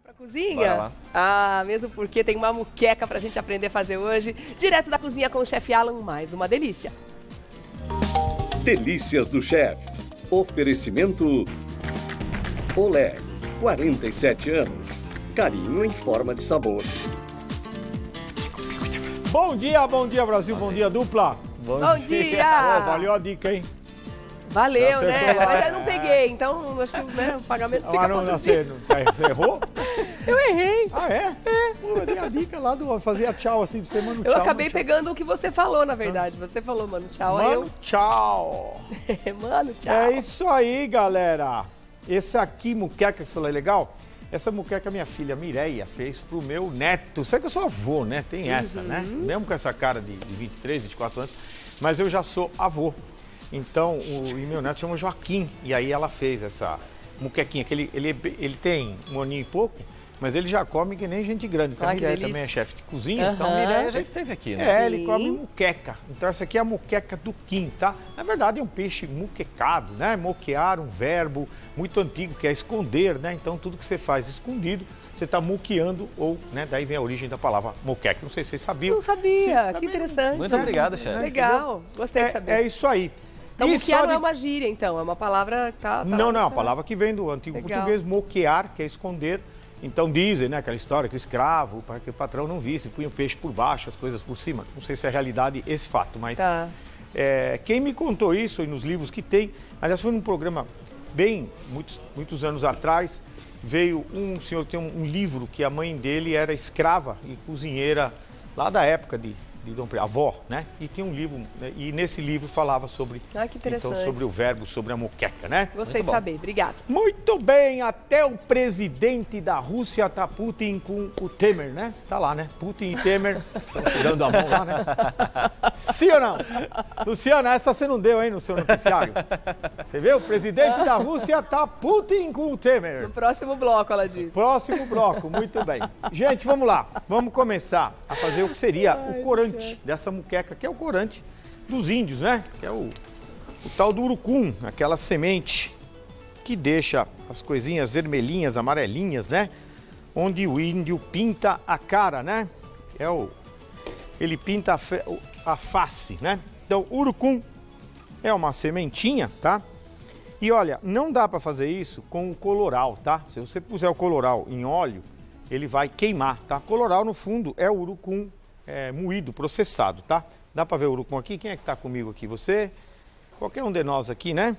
Pra cozinha? Bora lá. Ah, mesmo porque tem uma muqueca pra gente aprender a fazer hoje. Direto da cozinha com o chefe Alan, mais uma delícia. Delícias do Chefe. Oferecimento Olé, 47 anos. Carinho em forma de sabor. Bom dia Brasil, bom dia dupla. Bom Pô, dia! valeu a dica, hein? Valeu, Você né? foi lá. Mas eu não peguei, então acho que o pagamento fica não, pra você errou? Eu errei. Ah, é? Pô, eu dei a dica lá do fazia tchau assim pra você, mano, Eu tchau. acabei mano, tchau. pegando o que você falou, na verdade. Você falou, mano, tchau. Aí Mano, tchau. Mano, tchau. É isso aí, galera. Esse aqui, muqueca, que você falou, é legal? Essa muqueca minha filha Mireia fez pro meu neto. Sabe que eu sou avô, né? Tem essa, né? Mesmo com essa cara de 23, 24 anos, mas eu já sou avô. Então, e meu neto chama Joaquim. E aí ela fez essa muquequinha, que ele tem um aninho e pouco, mas ele já come que nem gente grande. Então, a Mireia também é chefe de cozinha. Então, a Mireia Já esteve aqui, né? É, ele come muqueca. Então essa aqui é a muqueca do Kim, tá? Na verdade é um peixe muquecado, né? Moquear, um verbo muito antigo que é esconder, né? Então tudo que você faz escondido, você tá muqueando ou, né? Daí vem a origem da palavra moqueca. Não sei se vocês sabiam. Não sabia, Sim, que interessante. Muito obrigado, chefe. Legal, gostei de saber. É isso aí. Então, E muquear só não é uma gíria, então, é uma palavra que tá... Não, é uma palavra que vem do antigo Legal. português, moquear, que é esconder. Então dizem, né, aquela história que o escravo, para que o patrão não visse, punha o peixe por baixo, as coisas por cima. Não sei se é realidade esse fato, mas Tá. quem me contou isso e nos livros que tem, aliás, foi num programa bem, muitos anos atrás, veio um senhor que tem um livro que a mãe dele era escrava e cozinheira lá da época de Dom Pedro, avó, né? E tinha um livro, né? E nesse livro falava sobre, Ah, que interessante. então, sobre o verbo, sobre a moqueca, né? Gostei de saber, obrigada. Muito bem, até o presidente da Rússia tá Putin com o Temer, né? Tá lá, né? Putin e Temer estão dando a mão lá, né? Sim ou não? Luciana, essa você não deu, hein, no seu noticiário? Você viu? O presidente da Rússia tá Putin com o Temer. No próximo bloco, ela disse. Próximo bloco, muito bem. Gente, vamos lá. Vamos começar a fazer o que seria o corante dessa muqueca, que é o corante dos índios, né? Que é o tal do urucum, aquela semente que deixa as coisinhas vermelhinhas, amarelinhas, né? Onde o índio pinta a cara, né? Ele pinta a face, né? Então, urucum é uma sementinha, tá? E olha, não dá para fazer isso com o coloral, tá? Se você puser o coloral em óleo, ele vai queimar, tá? Coloral, no fundo, é o urucum moído, processado, tá? Dá para ver o urucum aqui? Quem é que tá comigo aqui? Você? Qualquer um de nós aqui, né?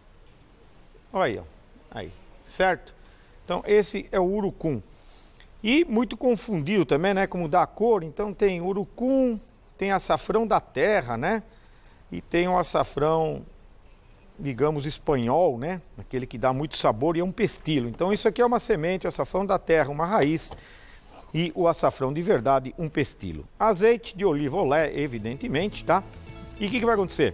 Olha aí, ó. Aí, certo? Então, esse é o urucum. E muito confundido também, né? Como dá a cor, então tem urucum, tem açafrão da terra, né? E tem o açafrão, digamos, espanhol, né? Aquele que dá muito sabor e é um pestilo. Então, isso aqui é uma semente, o açafrão da terra, uma raiz. E o açafrão de verdade, um pestilo. Azeite de oliva olé, evidentemente, tá? E o que vai acontecer?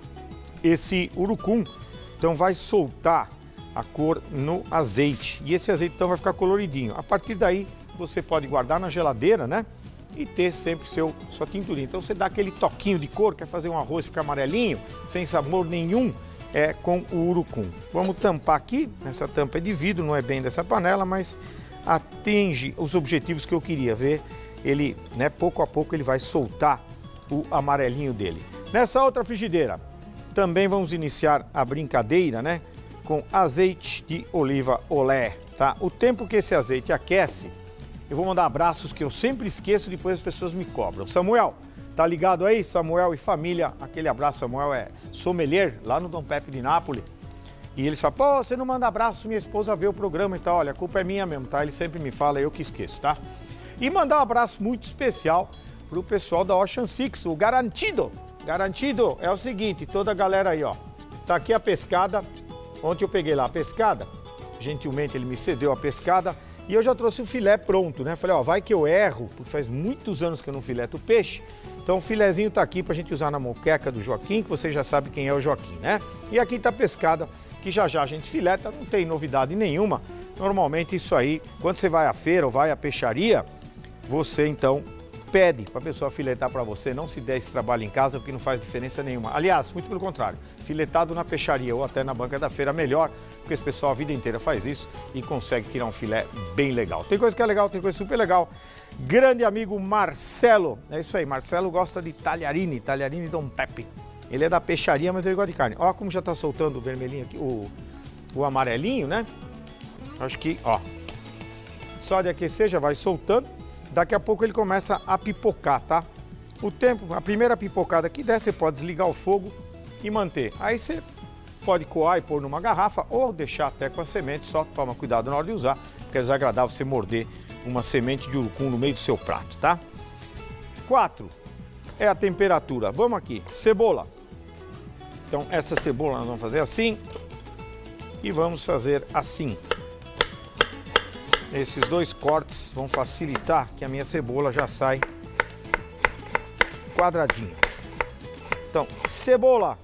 Esse urucum, então, vai soltar a cor no azeite. E esse azeite, então, vai ficar coloridinho. A partir daí, você pode guardar na geladeira, né? E ter sempre sua tinturinha. Então, você dá aquele toquinho de cor, quer fazer um arroz ficar amarelinho, sem sabor nenhum, com o urucum. Vamos tampar aqui. Essa tampa é de vidro, não é bem dessa panela, mas atinge os objetivos que eu queria ver. Ele, né, pouco a pouco ele vai soltar o amarelinho dele. Nessa outra frigideira, também vamos iniciar a brincadeira, né, com azeite de oliva olé, tá? O tempo que esse azeite aquece, eu vou mandar abraços que eu sempre esqueço, depois as pessoas me cobram. Samuel, tá ligado aí? Samuel e família, aquele abraço. Samuel é sommelier lá no Dom Pepe de Nápoles. E ele fala, pô, você não manda abraço, minha esposa vê o programa e tal. Olha, a culpa é minha mesmo, tá? Ele sempre me fala, eu que esqueço, tá? E mandar um abraço muito especial pro pessoal da Ocean Six, o Garantido. Garantido é o seguinte, toda a galera aí, ó. Tá aqui a pescada. Ontem eu peguei lá a pescada. Gentilmente ele me cedeu a pescada. E eu já trouxe o filé pronto, né? Falei, ó, vai que eu erro, porque faz muitos anos que eu não fileto o peixe. Então o filezinho tá aqui pra gente usar na moqueca do Joaquim, que você já sabe quem é o Joaquim, né? E aqui tá a pescada, que já a gente fileta, não tem novidade nenhuma. Normalmente isso aí, quando você vai à feira ou vai à peixaria, você então pede para a pessoa filetar para você, não se der esse trabalho em casa, porque não faz diferença nenhuma. Aliás, muito pelo contrário, filetado na peixaria ou até na banca da feira, melhor, porque esse pessoal a vida inteira faz isso e consegue tirar um filé bem legal. Tem coisa que é legal, tem coisa super legal. Grande amigo Marcelo, é isso aí, Marcelo gosta de talharine Dom Pepe. Ele é da peixaria, mas ele gosta de carne. Ó como já está soltando o vermelhinho aqui, o amarelinho, né? Acho que, ó, só de aquecer já vai soltando. Daqui a pouco ele começa a pipocar, tá? O tempo, a primeira pipocada que der, você pode desligar o fogo e manter. Aí você pode coar e pôr numa garrafa ou deixar até com a semente, só toma cuidado na hora de usar, porque é desagradável você morder uma semente de urucum no meio do seu prato, tá? 4 é a temperatura. Vamos aqui, cebola. Então essa cebola nós vamos fazer assim e vamos fazer assim. Esses dois cortes vão facilitar que a minha cebola já sai quadradinha. Então, cebola,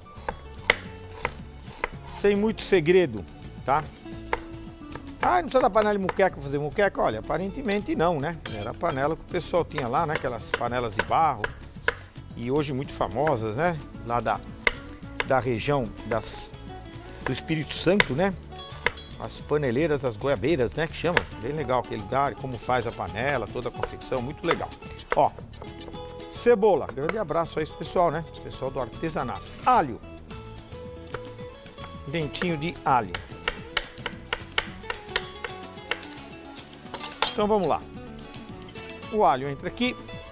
sem muito segredo, tá? Ah, não precisa da panela de muqueca para fazer muqueca? Olha, aparentemente não, né? Era a panela que o pessoal tinha lá, né? Aquelas panelas de barro e hoje muito famosas, né? Lá da região do Espírito Santo, né? As paneleiras, as goiabeiras, né, que chama. Bem legal aquele lugar, como faz a panela, toda a confecção, muito legal. Ó, cebola, grande abraço a esse pessoal, né, esse pessoal do artesanato. Alho, dentinho de alho. Então vamos lá. O alho entra aqui.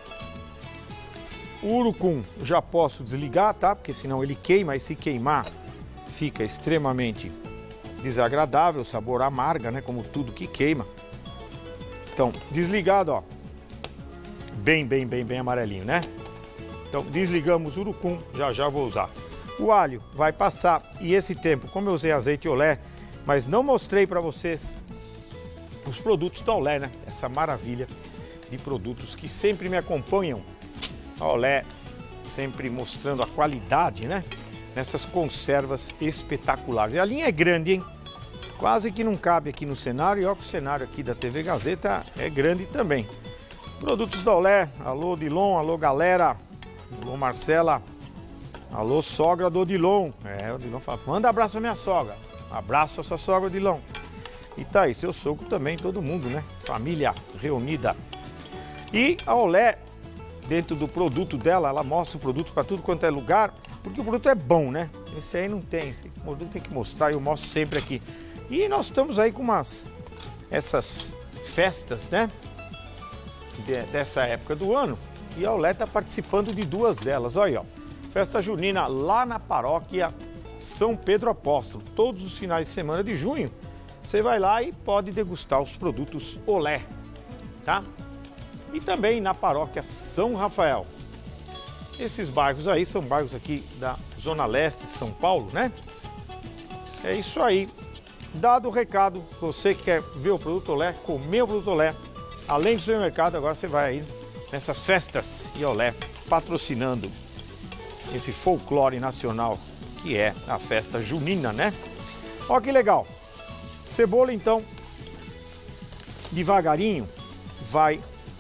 O urucum já posso desligar, tá, porque senão ele queima, e se queimar fica extremamente desagradável, sabor amarga, né? Como tudo que queima. Então, desligado, ó. Bem amarelinho, né? Então, desligamos o urucum, já vou usar. O alho vai passar e esse tempo, como eu usei azeite Olé, mas não mostrei para vocês os produtos da Olé, né? Essa maravilha de produtos que sempre me acompanham. A Olé sempre mostrando a qualidade, né? Nessas conservas espetaculares. E a linha é grande, hein? Quase que não cabe aqui no cenário. E olha que o cenário aqui da TV Gazeta é grande também. Produtos da Olé. Alô, Odilon. Alô, galera. Alô, Marcela. Alô, sogra do Odilon. É, o Odilon fala, manda abraço pra minha sogra. Abraço pra sua sogra, Odilon. E tá aí, seu sogro também, todo mundo, né? Família reunida. E a Olé, dentro do produto dela, ela mostra o produto para tudo quanto é lugar, porque o produto é bom, né? Esse aí não tem, esse produto tem que mostrar, eu mostro sempre aqui. E nós estamos aí com essas festas, né? Dessa época do ano, e a Olé está participando de 2 delas, olha aí, ó. Festa junina lá na paróquia São Pedro Apóstolo, todos os finais de semana de junho, você vai lá e pode degustar os produtos Olé, tá? E também na paróquia São Rafael. Esses bairros aí são bairros aqui da Zona Leste de São Paulo, né? É isso aí. Dado o recado, você que quer ver o produto Olé, comer o produto Olé, além do supermercado, agora você vai aí nessas festas e Olé patrocinando esse folclore nacional que é a festa junina, né? Olha que legal. Cebola, então, devagarinho vai,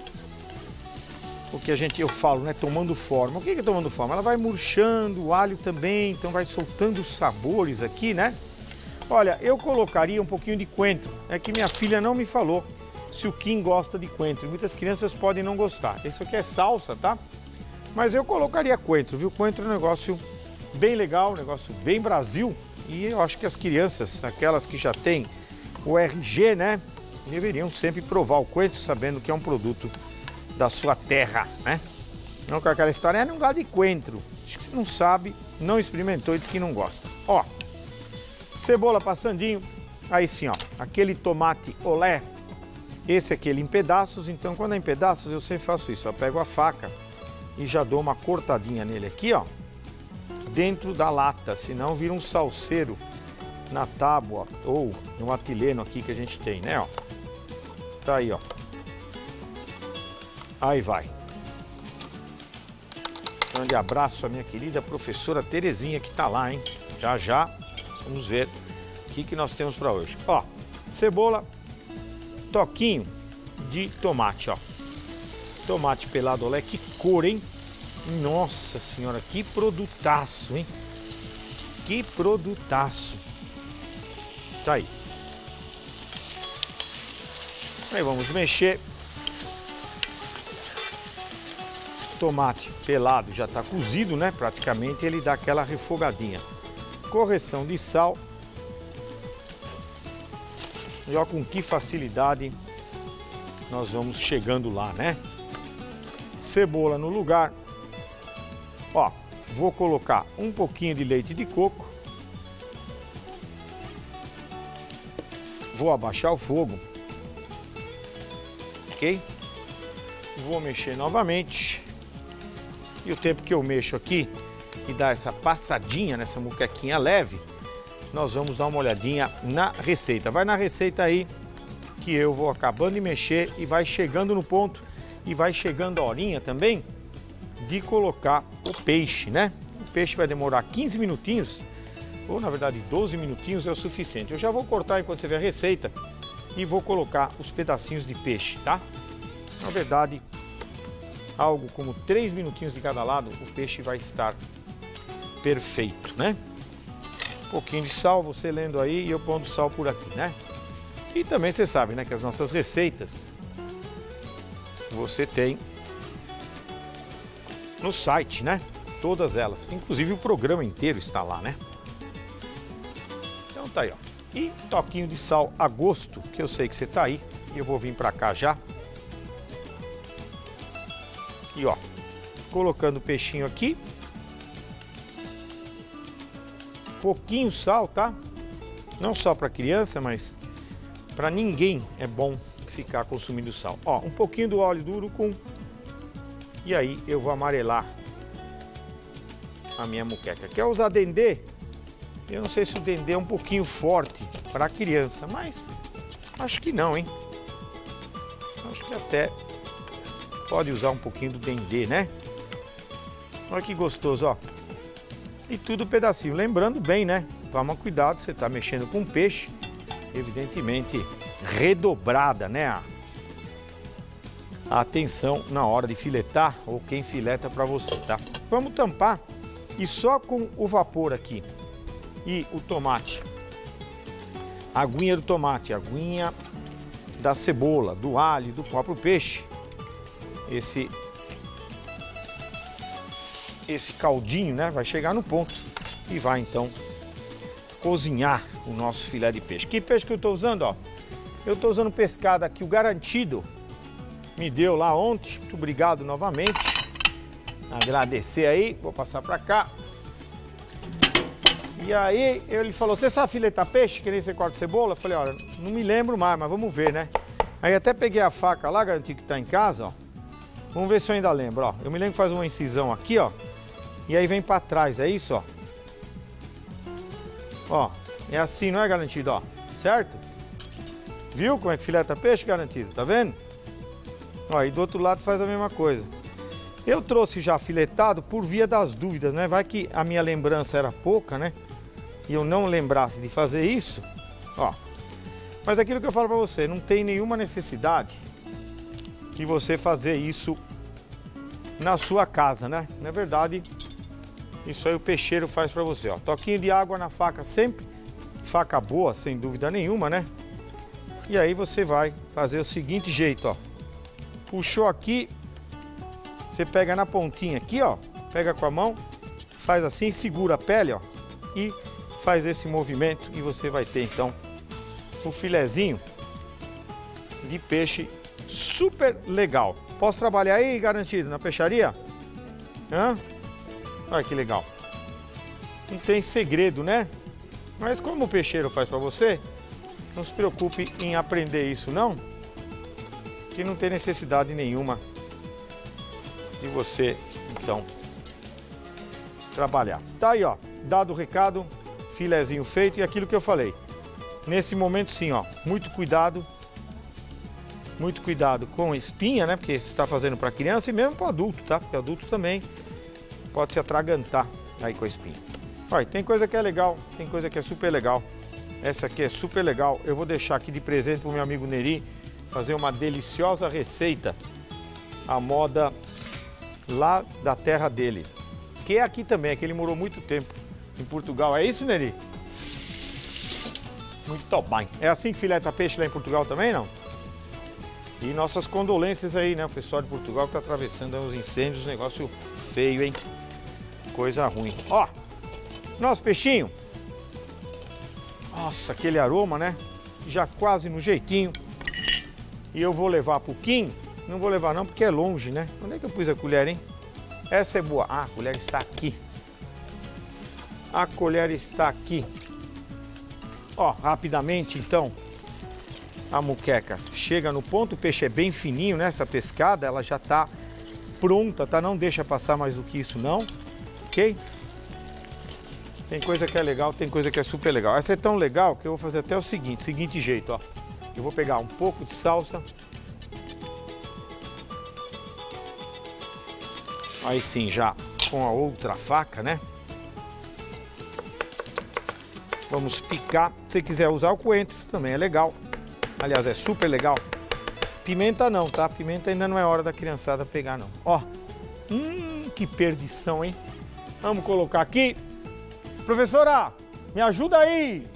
o que eu falo, né, tomando forma. O que é tomando forma? Ela vai murchando, o alho também, então vai soltando os sabores aqui, né? Olha, eu colocaria um pouquinho de coentro. É que minha filha não me falou se o Kim gosta de coentro. Muitas crianças podem não gostar. Isso aqui é salsa, tá? Mas eu colocaria coentro, viu? Coentro é um negócio bem legal, um negócio bem Brasil. E eu acho que as crianças, aquelas que já têm o RG, né, deveriam sempre provar o coentro, sabendo que é um produto da sua terra, né? Não com aquela história, não gosta de coentro. Acho que você não sabe, não experimentou e diz que não gosta. Ó, cebola passadinho, aí sim, ó, aquele tomate Olé, esse aqui ele em pedaços, então quando é em pedaços eu sempre faço isso, eu pego a faca e já dou uma cortadinha nele aqui, ó, dentro da lata, senão vira um salseiro na tábua ou no atileno aqui que a gente tem, né, ó. Tá aí, ó. Aí vai. Grande abraço à minha querida professora Terezinha que tá lá, hein. Já, vamos ver o que nós temos para hoje. Ó, cebola, toquinho de tomate, ó. Tomate pelado Olé, que cor, hein? Nossa senhora, que produtaço, hein? Que produtaço. Tá aí. Aí vamos mexer. O tomate pelado já está cozido, né? Praticamente ele dá aquela refogadinha. Correção de sal. E olha com que facilidade nós vamos chegando lá, né? Cebola no lugar. Ó, vou colocar um pouquinho de leite de coco. Vou abaixar o fogo. Ok? Vou mexer novamente. E o tempo que eu mexo aqui e dá essa passadinha nessa muquequinha leve, nós vamos dar uma olhadinha na receita. Vai na receita aí que eu vou acabando de mexer e vai chegando no ponto e vai chegando a horinha também de colocar o peixe, né? O peixe vai demorar 15 minutinhos, ou na verdade 12 minutinhos é o suficiente. Eu já vou cortar enquanto você vê a receita e vou colocar os pedacinhos de peixe, tá? Na verdade, algo como 3 minutinhos de cada lado, o peixe vai estar perfeito, né? Um pouquinho de sal, você lendo aí e eu pondo sal por aqui, né? E também você sabe, né, que as nossas receitas você tem no site, né? Todas elas, inclusive o programa inteiro está lá, né? Então tá aí, ó. E toquinho de sal a gosto, que eu sei que você tá aí e eu vou vir pra cá já. E ó, colocando o peixinho aqui. Pouquinho sal, tá? Não só para criança, mas para ninguém é bom ficar consumindo sal. Ó, um pouquinho do óleo do urucum. E aí eu vou amarelar a minha muqueca. Quer usar dendê? Eu não sei se o dendê é um pouquinho forte para criança, mas acho que não, hein? Acho que até pode usar um pouquinho do dendê, né? Olha que gostoso, ó. E tudo pedacinho. Lembrando bem, né? Toma cuidado, você está mexendo com peixe. Evidentemente, redobrada, né? A atenção na hora de filetar ou quem fileta para você, tá? Vamos tampar e só com o vapor aqui e o tomate. A aguinha do tomate, a aguinha da cebola, do alho, do próprio peixe. Esse caldinho, né, vai chegar no ponto e vai então cozinhar o nosso filé de peixe. Que peixe que eu estou usando, ó? Eu estou usando pescada que o Garantido me deu lá ontem. Muito obrigado novamente. Agradecer aí, vou passar para cá. E aí ele falou: você sabe filetar peixe, que nem você corta cebola? Eu falei: olha, não me lembro mais, mas vamos ver, né? Aí até peguei a faca lá, Garantido, que está em casa, ó. Vamos ver se eu ainda lembro, ó. Eu me lembro que faz uma incisão aqui, ó. E aí vem para trás, é isso, ó. Ó, é assim, não é, Garantido, ó. Certo? Viu como é que fileta peixe, Garantido? Tá vendo? Ó, e do outro lado faz a mesma coisa. Eu trouxe já filetado por via das dúvidas, né? Vai que a minha lembrança era pouca, né? E eu não lembrasse de fazer isso, ó. Mas aquilo que eu falo para você, não tem nenhuma necessidade de você fazer isso na sua casa, né? Na verdade, isso aí o peixeiro faz para você, ó. Toquinho de água na faca sempre, faca boa, sem dúvida nenhuma, né? E aí você vai fazer o seguinte jeito, ó. Puxou aqui, você pega na pontinha aqui, ó. Pega com a mão, faz assim, segura a pele, ó. E faz esse movimento e você vai ter então o filezinho de peixe super legal. Posso trabalhar aí, Garantido, na peixaria? Hã? Olha que legal. Não tem segredo, né? Mas como o peixeiro faz para você, não se preocupe em aprender isso, não. Que não tem necessidade nenhuma de você, então, trabalhar. Tá aí, ó. Dado o recado, filezinho feito e aquilo que eu falei. Nesse momento, sim, ó. Muito cuidado com espinha, né? Porque você está fazendo para criança e mesmo para adulto, tá? Porque adulto também pode se atragantar aí com a espinha. Olha, tem coisa que é legal, tem coisa que é super legal. Essa aqui é super legal. Eu vou deixar aqui de presente para o meu amigo Neri fazer uma deliciosa receita à moda lá da terra dele. Que é aqui também, é que ele morou muito tempo em Portugal. É isso, Neri? Muito bem. É assim que fileta peixe lá em Portugal também, não? E nossas condolências aí, né? O pessoal de Portugal que tá atravessando os incêndios, negócio feio, hein? Coisa ruim. Ó, nosso peixinho. Nossa, aquele aroma, né? Já quase no jeitinho. E eu vou levar pro Kim. Não vou levar não, porque é longe, né? Onde é que eu pus a colher, hein? Essa é boa. Ah, a colher está aqui. A colher está aqui. Ó, rapidamente, então, a muqueca chega no ponto. O peixe é bem fininho, né? Essa pescada, ela já tá pronta, tá? Não deixa passar mais do que isso, não. Ok? Tem coisa que é legal, tem coisa que é super legal. Essa é tão legal que eu vou fazer até o seguinte jeito, ó. Eu vou pegar um pouco de salsa. Aí sim, já com a outra faca, né? Vamos picar. Se você quiser usar o coentro, também é legal. Aliás, é super legal. Pimenta não, tá? Pimenta ainda não é hora da criançada pegar, não. Ó, que perdição, hein? Vamos colocar aqui. Professora, me ajuda aí.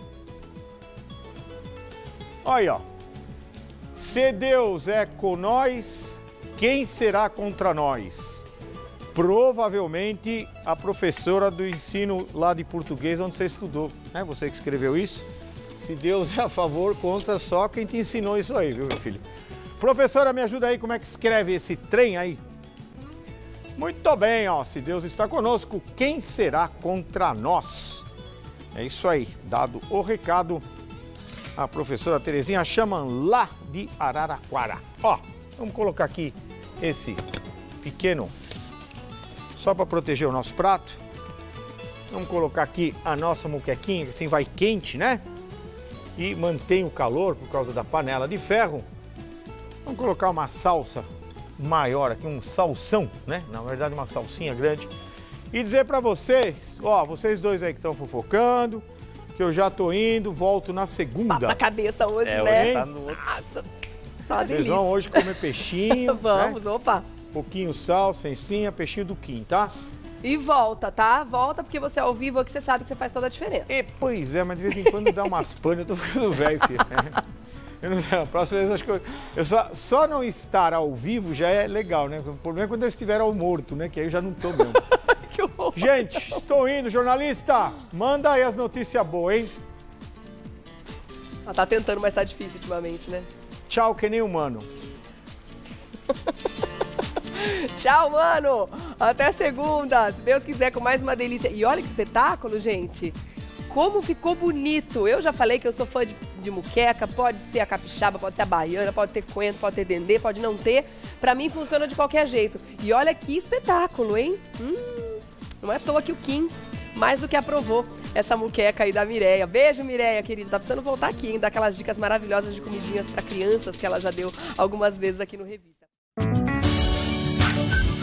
Olha aí, ó. Se Deus é com nós, quem será contra nós? Provavelmente a professora do ensino lá de português onde você estudou, né? Você que escreveu isso. Se Deus é a favor, contra só quem te ensinou isso aí, viu, meu filho? Professora, me ajuda aí, como é que escreve esse trem aí? Muito bem, ó. Se Deus está conosco, quem será contra nós? É isso aí. Dado o recado, a professora Terezinha chama lá de Araraquara. Ó, vamos colocar aqui esse pequeno, só para proteger o nosso prato. Vamos colocar aqui a nossa muquequinha, que assim vai quente, né? E mantém o calor por causa da panela de ferro. Vamos colocar uma salsa maior aqui, um salsão, né? Na verdade, uma salsinha grande. E dizer para vocês, ó, vocês dois aí que estão fofocando, que eu já tô indo, volto na segunda. Papo na cabeça hoje, né? Hoje tá no... Nossa, tá vocês delícia. vão hoje comer peixinho. Vamos, né? Opa. Pouquinho sal, sem espinha, peixinho do Kim, tá? E volta, tá? Volta porque você é ao vivo aqui, você sabe que você faz toda a diferença. E, pois é, mas de vez em quando dá umas panas, eu tô ficando velho, filho. Eu não sei, a próxima vez acho que eu só não estar ao vivo já é legal, né? O problema é quando eu estiver ao morto, né? Que aí eu já não tô mesmo. Que horror. Gente, estou indo, jornalista. Manda aí as notícias boas, hein? Ela tá tentando, mas tá difícil ultimamente, né? Tchau, que nem humano. Tchau, mano! Até segunda, se Deus quiser, com mais uma delícia. E olha que espetáculo, gente! Como ficou bonito! Eu já falei que eu sou fã de muqueca, pode ser a capixaba, pode ser a baiana, pode ter coentro, pode ter dendê, pode não ter. Pra mim funciona de qualquer jeito. E olha que espetáculo, hein? Não é à toa que o Kim mais do que aprovou essa muqueca aí da Mireia. Beijo, Mireia, querida. Tá precisando voltar aqui, hein? Dar aquelas dicas maravilhosas de comidinhas pra crianças que ela já deu algumas vezes aqui no Revista.